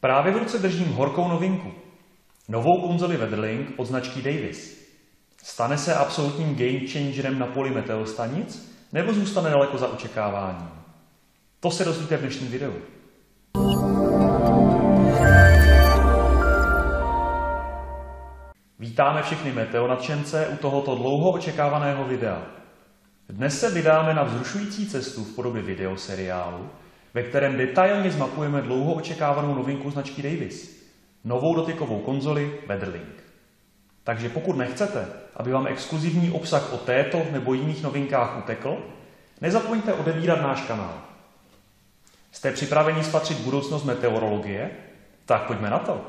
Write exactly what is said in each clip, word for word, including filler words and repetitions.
Právě v ruce držím horkou novinku. Novou konzoli Weatherlink od značky Davis. Stane se absolutním game changerem na poli meteostanic, nebo zůstane daleko za očekáváním? To se dozvíte v dnešním videu. Vítáme všechny meteonadšence u tohoto dlouho očekávaného videa. Dnes se vydáme na vzrušující cestu v podobě videoseriálu, ve kterém detailně zmapujeme dlouho očekávanou novinku značky Davis, novou dotykovou konzoli Weatherlink. Takže pokud nechcete, aby vám exkluzivní obsah o této nebo jiných novinkách utekl, nezapomeňte odebírat náš kanál. Jste připraveni spatřit budoucnost meteorologie? Tak pojďme na to.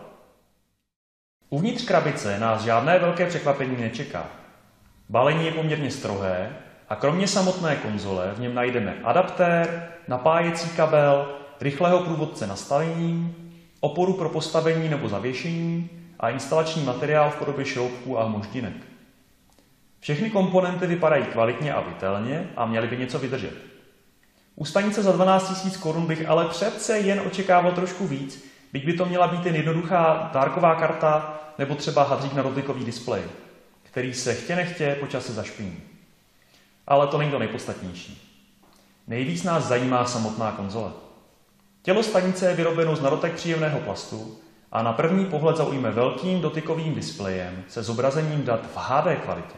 Uvnitř krabice nás žádné velké překvapení nečeká. Balení je poměrně strohé a kromě samotné konzole v něm najdeme adaptér, napájecí kabel, rychlého průvodce nastavení, oporu pro postavení nebo zavěšení a instalační materiál v podobě šroubků a hmoždinek. Všechny komponenty vypadají kvalitně a vitelně a měly by něco vydržet. U stanice za dvanáct tisíc korun bych ale přece jen očekával trošku víc, byť by to měla být jen jednoduchá dárková karta nebo třeba hadřík na dotykový displej, který se chtě nechtě po čase zašpiní. Ale to není to nejpodstatnější. Nejvíc nás zajímá samotná konzole. Tělo stanice je vyrobeno z nadotek příjemného plastu a na první pohled zaujme velkým dotykovým displejem se zobrazením dat v H D kvalitě.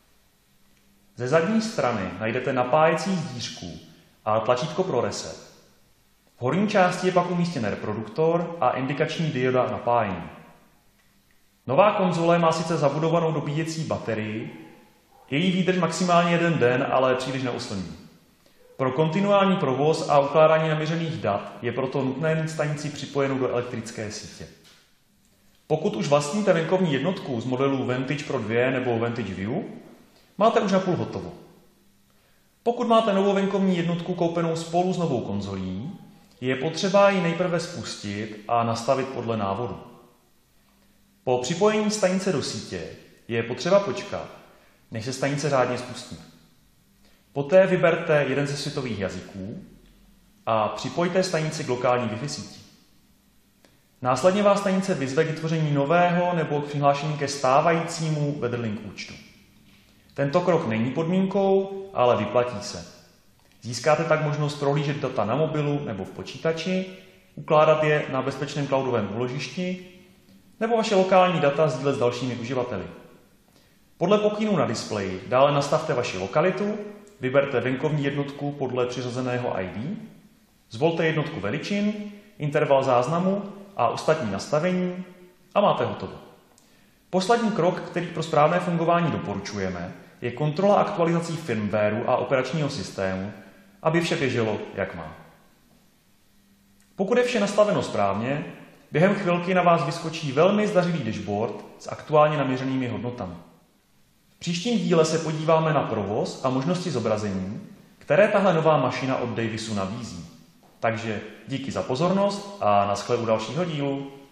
Ze zadní strany najdete napájecí zdířku a tlačítko pro reset. V horní části je pak umístěn reproduktor a indikační dioda napájení. Nová konzole má sice zabudovanou dobíjecí baterii, její výdrž maximálně jeden den, ale příliš neoslní. Pro kontinuální provoz a ukládání naměřených dat je proto nutné mít stanici připojenou do elektrické sítě. Pokud už vlastníte venkovní jednotku z modelu Vantage Pro dva nebo Vantage View, máte už napůl hotovo. Pokud máte novou venkovní jednotku koupenou spolu s novou konzolí, je potřeba ji nejprve spustit a nastavit podle návodu. Po připojení stanice do sítě je potřeba počkat, než se stanice řádně spustí. Poté vyberte jeden ze světových jazyků a připojte stanici k lokální Wi-Fi síti. Následně vás stanice vyzve k vytvoření nového nebo k přihlášení ke stávajícímu Weatherlink účtu. Tento krok není podmínkou, ale vyplatí se. Získáte tak možnost prohlížet data na mobilu nebo v počítači, ukládat je na bezpečném cloudovém úložišti nebo vaše lokální data sdílet s dalšími uživateli. Podle pokynů na displeji dále nastavte vaši lokalitu, vyberte venkovní jednotku podle přiřazeného í dé, zvolte jednotku veličin, interval záznamu a ostatní nastavení a máte hotovo. Poslední krok, který pro správné fungování doporučujeme, je kontrola aktualizací firmwareu a operačního systému, aby vše běželo, jak má. Pokud je vše nastaveno správně, během chvilky na vás vyskočí velmi zdařilý dashboard s aktuálně naměřenými hodnotami. V příštím díle se podíváme na provoz a možnosti zobrazení, které tahle nová mašina od Davisu nabízí. Takže díky za pozornost a naschle u dalšího dílu.